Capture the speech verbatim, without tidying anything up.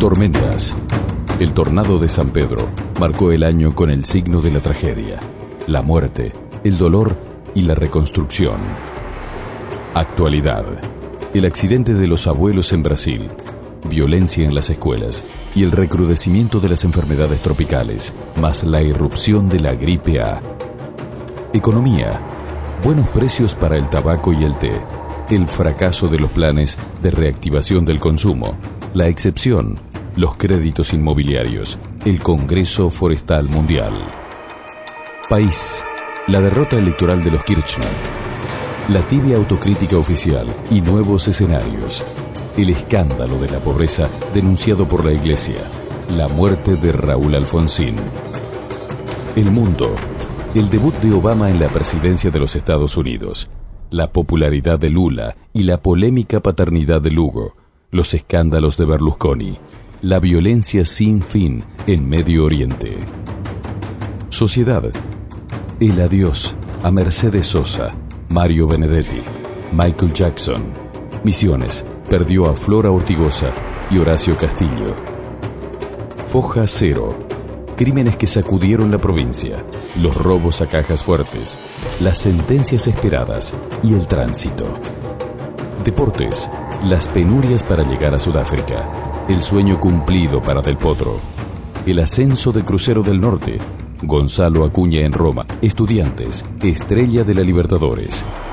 Tormentas. El tornado de San Pedro marcó el año con el signo de la tragedia, la muerte, el dolor y la reconstrucción. Actualidad. El accidente de los abuelos en Brasil, violencia en las escuelas y el recrudecimiento de las enfermedades tropicales, más la irrupción de la gripe A. Economía. Buenos precios para el tabaco y el té. El fracaso de los planes de reactivación del consumo. La excepción, los créditos inmobiliarios. El Congreso Forestal Mundial. País. La derrota electoral de los Kirchner. La tibia autocrítica oficial y nuevos escenarios. El escándalo de la pobreza denunciado por la Iglesia. La muerte de Raúl Alfonsín. El mundo. El debut de Obama en la presidencia de los Estados Unidos. La popularidad de Lula y la polémica paternidad de Lugo. Los escándalos de Berlusconi. La violencia sin fin en Medio Oriente. Sociedad. El adiós a Mercedes Sosa, Mario Benedetti, Michael Jackson. Misiones perdió a Flora Ortigosa y Horacio Castillo. Foja cero. Crímenes que sacudieron la provincia, los robos a cajas fuertes, las sentencias esperadas y el tránsito. Deportes. Las penurias para llegar a Sudáfrica. El sueño cumplido para Del Potro. El ascenso de Crucero del Norte. Gonzalo Acuña en Roma. Estudiantes. Estrella de la Libertadores.